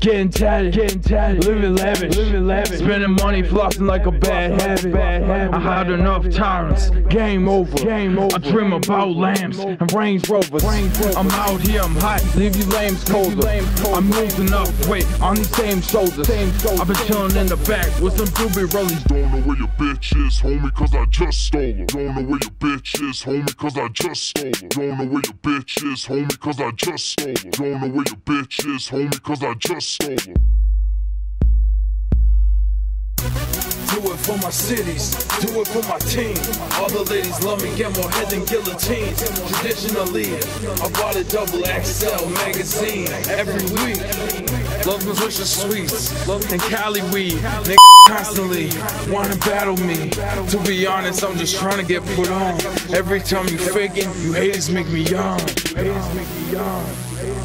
getting tatted, living lavish, spending money, flossing like a bad habit. I had enough tyrants, game over. I dream about lambs and Range Rovers. I'm out here, I'm hot, leave you lames colder. I'm losing enough weight on these same shoulders. I've been chilling in the back with some doobie rollies. Don't know where your bitch is, homie, cause I just stole her. Don't know where your bitch is, homie, cause I just stole her. Don't know where your bitch is, homie, cause I just stole her. Don't know where your bitch is, homie, cause I just stole her. Do it for my cities, do it for my team. All the ladies love me, get more head than guillotines. Traditionally, I bought a double XL magazine every week. Love nutritious sweets and Cali weed. Niggas constantly wanna battle me. To be honest, I'm just trying to get put on. Every time you faking, you haters make me young.